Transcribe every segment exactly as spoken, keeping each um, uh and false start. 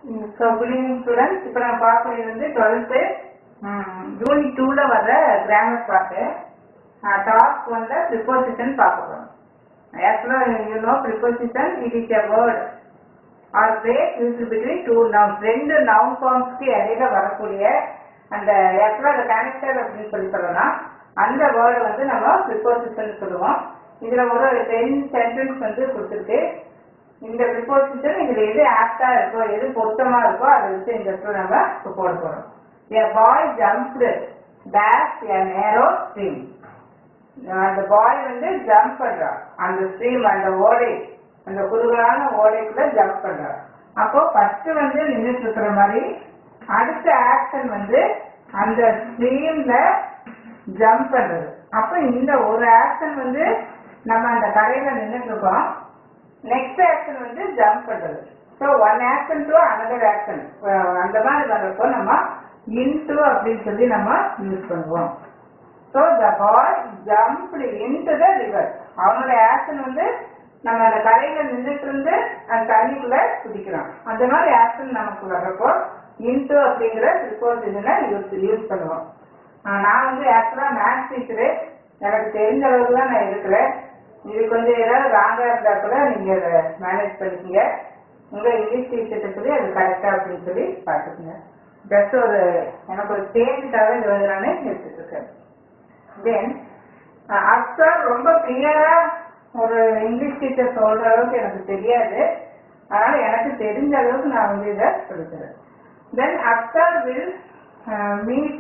So, good evening students. இப்போ நான் பார்க்கிறது வந்து twelfth யூனிட் two ல வர கிராமர் பார்ட். டாஸ்க் one ல preposition பார்க்க போறோம். Actually, you know preposition it is a word or phrase used between two nouns. ரெண்டு noun forms க்கு இடையில வரக்கூடிய அந்த actually the connector அப்படின்னு சொல்லி சொல்லலாம். அந்த வேர்ட் வந்து நம்ம preposition சொல்லுவோம். இதுல ஒரு ten sentence வந்து கொடுத்திருக்கு. இந்த preposition இதுல எது ஆப்டா இருக்கோ எது பொருத்தமா இருக்கோ அதை வச்சு இந்த இடத்துல நம்ம போட போறோம். A boy jumped dash a narrow stream. அந்த பாய் வந்து ஜம்ப் பண்றான் அந்த ஸ்ட்ரீம் அந்த ஓடை அந்த குறுகலான ஓடைக்குள்ள ஜம்ப் பண்றான். அப்போ ஃபர்ஸ்ட் வந்து நின்றுட்டு இருக்கிற மாதிரி அடுத்த ஆக்ஷன் வந்து அந்த ஸ்ட்ரீம்ல ஜம்ப் பண்றது. அப்போ இந்த ஒரு ஆக்ஷன் வந்து நம்ம அந்த கரையில நின்றுட்டு இருக்கோம். நெக்ஸ்ட் ஆக்ஷன் வந்து ஜம்ப் பண்றது. So one action to another action அந்த மாதிரி வர்றப்போ நம்ம இன்டு அப்படின்னு சொல்லி நம்ம யூஸ் பண்ணுவோம். So the boy jumped into the river. அவனோட ஆக்ஷன் வந்து நம்ம அந்த கரையில நின்றுட்டு இருந்து அந்த தண்ணிக்குள்ள குதிக்கிறோம். அந்த மாதிரி ஆக்ஷன் நமக்கு வர்றப்போ இன்டு அப்படிங்கிற ப்ரிப்போசிஷனை யூஸ் யூஸ் பண்ணுவோம். நான் வந்து ஆக்சுவலா மேத்ஸ் டீச்சரு, எனக்கு தெரிஞ்ச அளவுக்கு தான் நான் இருக்கிறேன். இது கொஞ்சம் ஏதாவது ராங்கா இருந்தா கூட நீங்க அதை மேனேஜ் பண்ணிக்கங்க. உங்க இங்கிலீஷ் டீச்சர்கிட்ட சொல்லி அது கரெக்டா அப்படின்னு சொல்லி பார்த்துக்குங்க. ஜஸ்ட் ஒரு எனக்கு ஒரு தேர்வுக்காக இது வந்து நான் எடுத்துட்டு இருக்கேன். தென் அப்சர் ரொம்ப கிளியரா ஒரு இங்கிலீஷ் டீச்சர் சொல்ற அளவுக்கு எனக்கு தெரியாது. அதனால எனக்கு தெரிஞ்ச அளவுக்கு நான் வந்து இதை சொல்லிக்கிறேன். Then Apsar will meet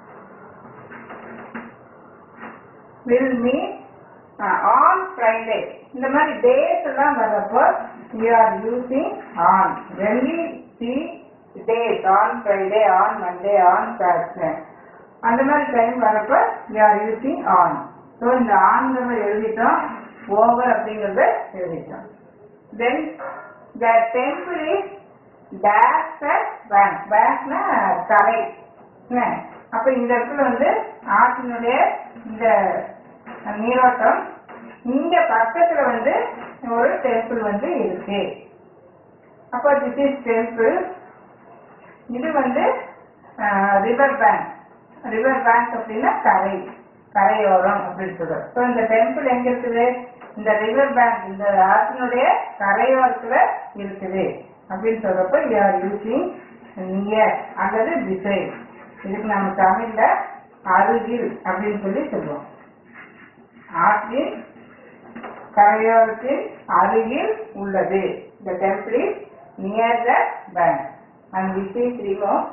will meet on Friday. இந்த மாதிரி டேஸ் எல்லாம் வர்றப்போ you are using on. when we see days on Friday, on Monday, on Saturday அந்த மாதிரி டைம் வரப்போ you are using on. So இந்த ஆன்கிறத எழுதிட்டோம், ஓவர் அப்படிங்கிறத எழுதிட்டோம். Then the temple is dash bank. பேங்க்னா கரை. அப்போ இந்த இடத்துல வந்து ஆற்றினுடைய இந்த நீரோட்டம் இந்த பக்கத்துல வந்து ஒரு டெம்பிள் வந்து இருக்கு. அப்போ திஸ் இஸ் டெம்பிள். இது வந்து ரிவர் பேங்க். ரிவர் பேங்க் அப்படின்னா கரை, கரையோரம் அப்படின்னு சொல்றோம். ஸோ இந்த டெம்பிள் எங்க இருக்குது? இந்த ரிவர் பேங்க் இந்த ஆற்றினுடைய கரையோரத்துல இருக்குது அப்படின்னு சொல்றப்போ யூ ஆர் யூசிங் நியர் அல்லது பிசைட். இதுக்கு நம்ம தமிழ்ல அருகில் அப்படின்னு சொல்லி சொல்லுவோம். ஆற்றின் கரையோரத்தின் அருகில் உள்ளது. The temple is near the bank. And which is removed.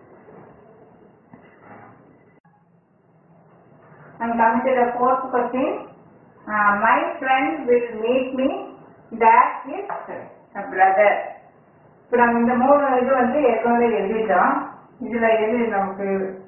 And coming to the fourth question, uh, my friend will meet me. That is a brother. இப்போ நம்ம இந்த மூணு இது வந்து ஏற்கனவே எழுதிட்டோம். இதுல எது நமக்கு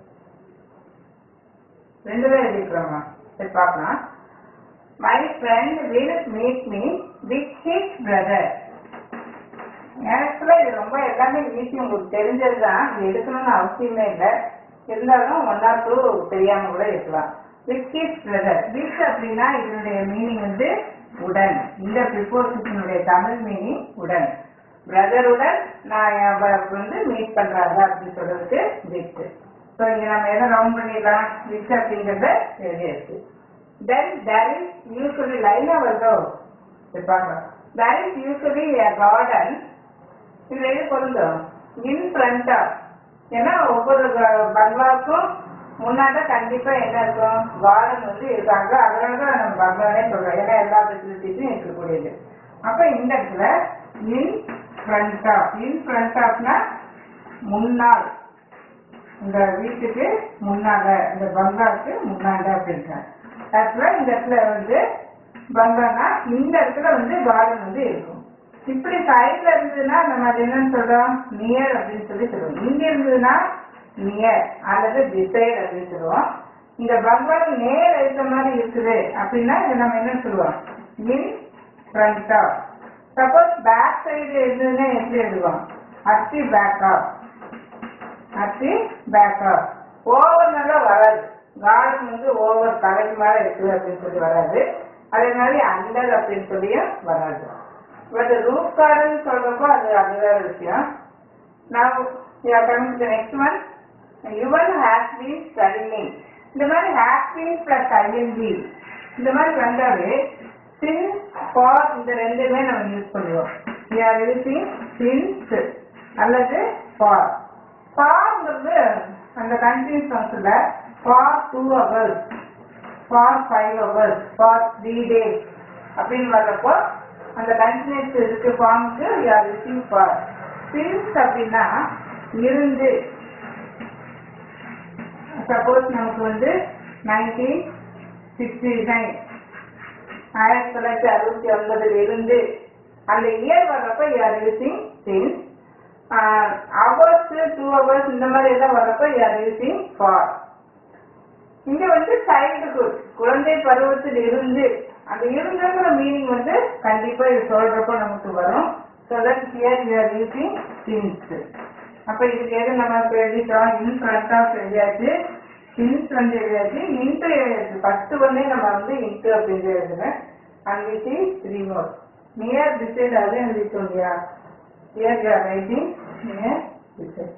ரெண்டு பேர் எழுதிக்கிறோமா? சரி பார்க்கலாம். My friend will meet me with his brother. ஆக்சுவலா இது ரொம்ப எல்லாமே ஈஸி, உங்களுக்கு தெரிஞ்சதுதான், இது எடுக்கணும்னு அவசியமே இல்லை. இருந்தாலும் ஒன் ஆர் டூ தெரியாம கூட இருக்கலாம். With his brother. வித் அப்படின்னா இதனுடைய மீனிங் வந்து உடன். இந்த ப்ரிப்போசிஷனுடைய தமிழ் மீனிங் உடன். பிரதருடன் நான் வந்து மீட் பண்றாங்க அப்படின்னு சொல்றதுக்கு வித். ஸோ இங்க நம்ம எதை ரவுண்ட் பண்ணிடலாம்? வித் அப்படிங்கிறத எழுதியாச்சு. Then there is usually லைனா வருதோ there is usually a garden. இது எது பொருந்தும்? in front of. ஏன்னா ஒவ்வொரு பங்களாவுக்கும் முன்னாடி கண்டிப்பா என்ன இருக்கும்? கார்டன் வந்து இருக்காங்க. அதனாலதான் நம்ம பங்களானே சொல்றோம். ஏன்னா எல்லா ஃபெசிலிட்டிஸும் இருக்கக்கூடியது. அப்ப இந்த இடத்துல in front of. in front ofனா முன்னால், இந்த வீட்டுக்கு முன்னால, இந்த பங்களாவுக்கு முன்னாடி அப்படின்றாங்க. ஆக்சுவலா இந்த இடத்துல வந்து பங்களானா இந்த இடத்துல வந்து கார்டன் வந்து இருக்கும். இப்படி சைட்ல இருந்ததுன்னா நம்ம அது என்னன்னு சொல்றோம்? நியர் அப்படின்னு சொல்லி சொல்லுவோம். இங்க இருந்ததுன்னா நியர் அல்லது டிசைட் அப்படின்னு சொல்லுவோம். இந்த பங்களா நேர் இருக்க மாதிரி இருக்குது அப்படின்னா இதை நம்ம என்ன சொல்லுவோம்? In front of. Suppose back side இருந்ததுன்னா எப்படி எழுதுவோம்? At the back of. At the back of. ஓவர்னால வராது. கார்டன் வந்து ஓவர் கரைக்கு மேல இருக்குது அப்படின்னு சொல்லி வராது. அதே மாதிரி அண்டர் அப்படின்னு சொல்லியும் வராது. பட் ரூப் கார்டன் சொல்றப்போ அது அது வேற விஷயம். now we are coming to the next one. Yuvan has been studying. இந்த மாதிரி has been plus ing இந்த மாதிரி வந்தாவே since for இந்த ரெண்டுமே நம்ம யூஸ் பண்ணுவோம். we are using since அல்லது for. forங்கிறது அந்த continuous tenseல for two hours, for five hours, for three days அப்படின்னு வர்றப்போ அந்த continuous இருக்கு ஃபார்முக்கு we are using for. since அப்படின்னா இருந்து, சப்போஸ் நமக்கு வந்து நைன்டீன் சிக்ஸ்டி நைன் ஆயிரத்தி தொள்ளாயிரத்தி அறுபத்தி ஒன்பதுல இருந்து அந்த இயர் வர்றப்ப you are using since. hours, two hours இந்த மாதிரி எல்லாம் வர்றப்ப you are using for. இங்க வந்து சைல்டுஹுட் குழந்தை பருவத்தில் இருந்து அந்த இருந்துங்கிற மீனிங் வந்து கண்டிப்பா இது சொல்றப்போ நமக்கு வரும். so that here we are using since. அப்ப இதுக்கு எது நம்ம எழுதிட்டோம், in front of எழுதியாச்சு, since வந்து எழுதியாச்சு, into எழுதியாச்சு. ஃபர்ஸ்ட் ஒன்னே நம்ம வந்து into அப்படின்னு எழுதுறேன். and we see three more near beside அது எழுதிட்டோம் இல்லையா. here we are writing near beside.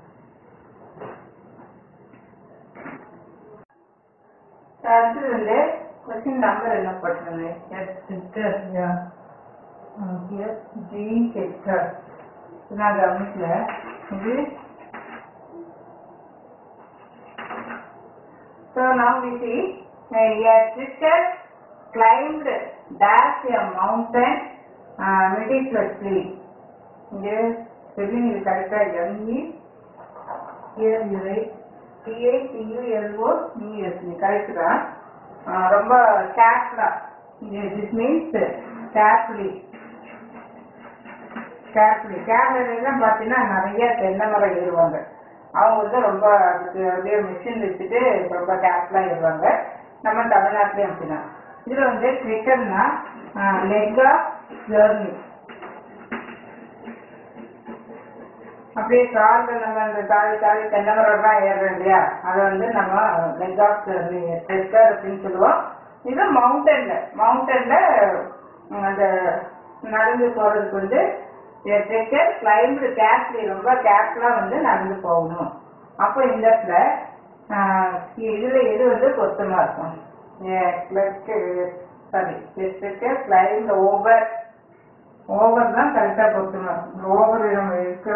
அடுத்து வந்து கொஸ்டின் நம்பர் என்ன போட்டுருங்க, எஸ் ஹெக்டர் எஸ் ஜி ஹெக்டர் நான் கவனிக்கல. இது so now we see a sister climbed dash a mountain uh, meticulously. இங்கே ஸ்பெல்லிங் இது கரெக்டா M E here you write T A T U L O E S correct தான். ரொம்ப கேர்ஃபுல்லா, this means carefully. கேர்ஃபுல்லி கேரளெல்லாம் பார்த்தீங்கன்னா நிறைய தென்னை மரம் ஏறுவாங்க. அவங்க வந்து ரொம்ப அதுக்கு அப்படியே மிஷின் வச்சுட்டு ரொம்ப கேர்ஃபுல்லா ஏறுவாங்க. நம்ம தமிழ்நாட்டிலையும் அப்படின்னா. இதுல வந்து கிரிக்கெட்னா லெக் ஆஃப் ஜர்னி, அப்படியே காலில் நம்ம அந்த தாழி தாழி தென்னை மரம்லாம் ஏறுறோம் இல்லையா, அதை வந்து நம்ம லெக் ஆஃப் ஜர்னி ட்ரெக்கர் அப்படின்னு சொல்லுவோம். இது மவுண்டன்ல மவுண்டன்ல அந்த நடந்து போறதுக்கு வந்து ட்ரெக்கர் கிளைம்பு கேர்ஃபுல்லி ரொம்ப கேர்ஃபுல்லா வந்து நடந்து போகணும். அப்போ இந்த இடத்துல இதுல எது வந்து பொருத்தமா இருக்கும், சாரி கிளைம்பு ஓவர் ஓவர் தான் கரெக்டா பொருத்தமா இருக்கும். ஓவர் நம்ம இருக்க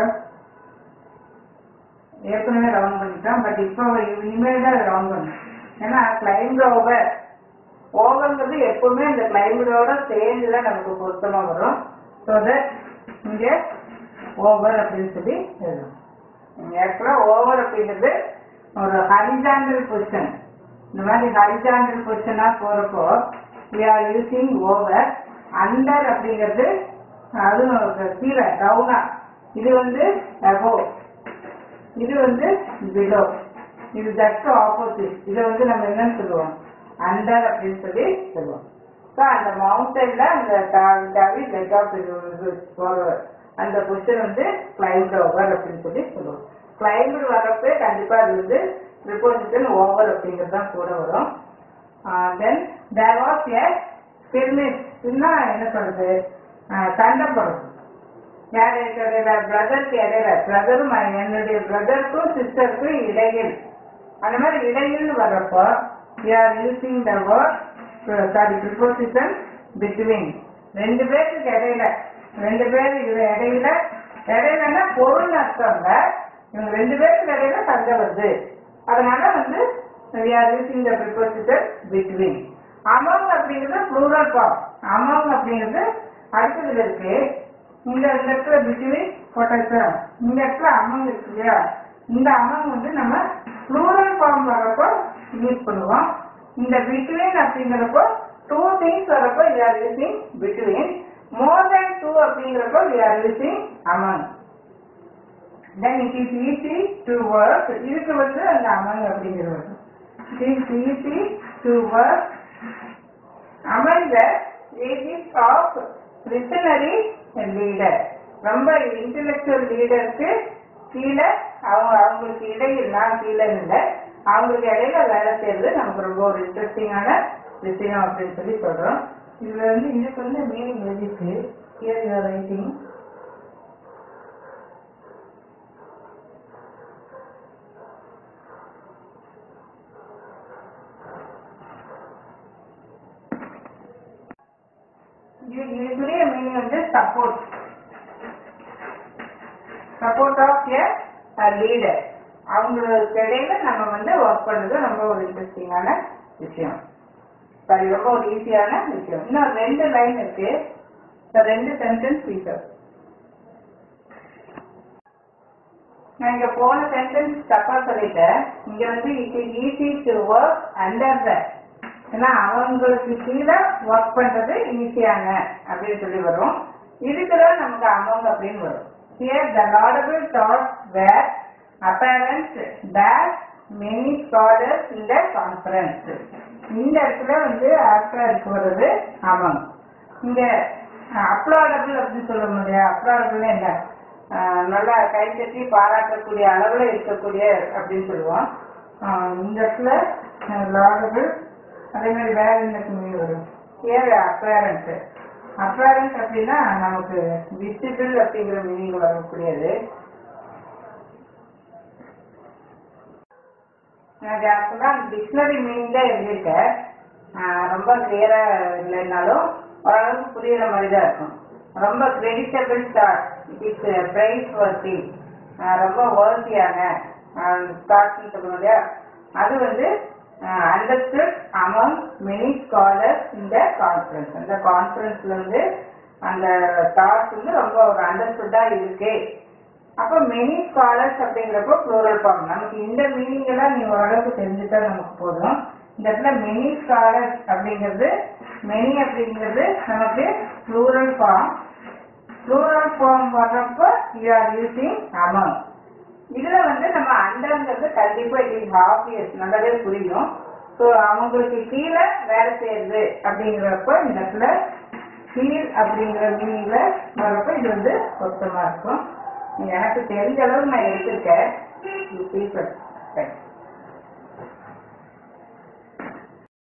ஏற்கனவே ரவுண்ட் பண்ணிட்டோம், பட் இப்போ இனிமேல் தான் ரவுண்ட் பண்ணணும். ஏன்னா கிளைம்பு ஓவர் ஓவர்ங்கிறது எப்பவுமே இந்த கிளைம்பரோட சேர்ந்து தான் நமக்கு பொருத்தமா வரும். ஸோ தட் இங்கே ஓவர் அப்படின்னு சொல்லி எழுதணும். ஆக்சுவலா ஓவர் அப்படிங்கிறது ஒரு ஹரிசாண்டல் பொசிஷன். இந்த மாதிரி ஹரிசாண்டல் பொசிஷனா போறப்போ we are using over. Under அப்படிங்கிறது அது கீழே டவுனா, இது வந்து above, இது வந்து பிலோ, இது ஜஸ்ட் ஆப்போசிட். இதை வந்து நம்ம என்னன்னு சொல்லுவோம், அண்டர் அப்படின்னு சொல்லி சொல்லுவோம். ஸோ அந்த மவுண்டன்ல அந்த தாவி தாவி லெக் ஆஃப் போறவர் அந்த பொசிஷன் வந்து கிளைம்டு ஓவர் அப்படின்னு சொல்லி சொல்லுவோம். கிளைம்டு வர்றப்ப கண்டிப்பா அது வந்து ப்ரிபோசிஷன் ஓவர் அப்படிங்கிறது தான் கூட வரும். தென் தேர் வாஸ் ஏ ஸ்கிர்மிஷ், என்ன சொல்றது, சண்டை போடுறது யார் இடையில, பிரதருக்கு இடையில, பிரதரும் என்னுடைய பிரதருக்கும் சிஸ்டருக்கும் இடையில், அந்த மாதிரி இடையில் வர்றப்போ we are using the word sorry preposition between. ரெண்டு பேருக்கு இடையில, ரெண்டு பேர் இடையில, இடையிலன்னா பொருள் அர்த்தம்ல, இவங்க ரெண்டு பேருக்கு இடையில சண்டை வருது, அதனால வந்து we are using the preposition between. among அப்படிங்கிறது plural form. among அப்படிங்கிறது அடுத்ததுல இருக்கு. இந்த இடத்துல between போட்டாச்சா, இந்த இடத்துல among இருக்கு இல்லையா, இந்த among வந்து நம்ம plural form வரப்போ யூஸ் பண்ணுவோம். இந்த between அப்படிங்கிறப்போ டூ திங்ஸ் வரப்போ we are using between. more than two அப்படிங்கிறப்போ we are using among. then it is easy to work. இதுக்கு வந்து அந்த among அப்படிங்கிறது it is easy to work among the ages of visionary leader. ரொம்ப intellectual லீடருக்கு கீழே அவங்க அவங்களுக்கு இடையில், நான் கீழே இல்லை, அவங்களுக்கு இடையில வேலை செய்யறது நமக்கு ரொம்ப ஒரு இன்ட்ரெஸ்டிங்கான விஷயம் அப்படின்னு சொல்லி சொல்றோம். இதுல வந்து இதுக்கு வந்து மீனிங் எழுதிட்டு here you are writing இதுக்குரிய மீனிங் வந்து support support of a leader. அவங்களுக்கு இடையில நம்ம வந்து ஒர்க் பண்றது ரொம்ப ஒரு இன்ட்ரெஸ்டிங்கான விஷயம். சரி, ரொம்ப ஒரு ஈஸியான விஷயம். இன்னும் ரெண்டு லைன் இருக்கு, ரெண்டு சென்டென்ஸ் பீசர். நான் இங்க போன சென்டென்ஸ் தப்பா சொல்லிட்டேன். இங்க வந்து it is easy to work under the, ஏன்னா அவங்களுக்கு கீழே ஒர்க் பண்றது ஈஸியான அப்படின்னு சொல்லி வரும். இதுக்குதான் நமக்கு அமௌண்ட் அப்படின்னு வரும். Here the laudable thoughts were apparent that many scholars in the conference. இந்த இடத்துல வந்து ஆஃப்டர் இருக்கு வருது among. இங்க அப்ளாடபிள் அப்படின்னு சொல்ல முடியாது. அப்ளாடபிள் என்ன, நல்லா கை தட்டி பாராட்டக்கூடிய அளவுல இருக்கக்கூடிய அப்படின்னு சொல்லுவோம். இந்த இடத்துல லாடபிள், அதே மாதிரி வேற என்ன வரும், ஏர் அப்பேரண்ட். அப்பேரண்ட் அப்படின்னா நமக்கு விசிபிள் அப்படிங்கிற மீனிங் வரக்கூடியது. எனக்கு ஆக்சுவலா டிக்ஷனரி மீனிங் தான் எழுதியிருக்கேன். ரொம்ப கிளியரா இல்லைன்னாலும் ஓரளவுக்கு புரியுற மாதிரி தான் இருக்கும். ரொம்ப creditable thought, it is praiseworthy, ரொம்ப வர்த்தியான தாட்ஸ்ன்னு சொல்லுவோம் இல்லையா, அது வந்து அண்டர்ஸ்டுட் அமங் மெனி ஸ்காலர்ஸ் இந்த கான்ஃபரன்ஸ். அந்த கான்ஃபரன்ஸ்ல வந்து அந்த தாட்ஸ் வந்து ரொம்ப ஒரு அண்டர்ஸ்டுட்டா இருக்கு. அப்போ மெனி ஸ்காலர்ஸ் அப்படிங்கிறப்போ ப்ளூரல் ஃபார்ம். நமக்கு இந்த மீனிங் எல்லாம் நீங்க ஓரளவுக்கு தெரிஞ்சுட்டா நமக்கு போதும். இந்த இடத்துல மெனி ஸ்காலர்ஸ் அப்படிங்கிறது, மெனி அப்படிங்கிறது நமக்கு ப்ளூரல் ஃபார்ம். ப்ளூரல் ஃபார்ம் வர்றப்போ யூ ஆர் யூசிங் அமங். இதுல வந்து நம்ம அண்டர்ங்கிறது கண்டிப்பா இட் இஸ் ஆப்வியஸ், நல்லாவே புரியும். ஸோ அவங்களுக்கு கீழே வேலை செய்யுது அப்படிங்கிறப்ப இந்த இடத்துல கீழ் அப்படிங்கிற மீனிங்ல வர்றப்ப இது வந்து பொருத்தமா இருக்கும். எனக்கு தெரிஞ்ச அளவு நான் எடுத்திருக்கேன்.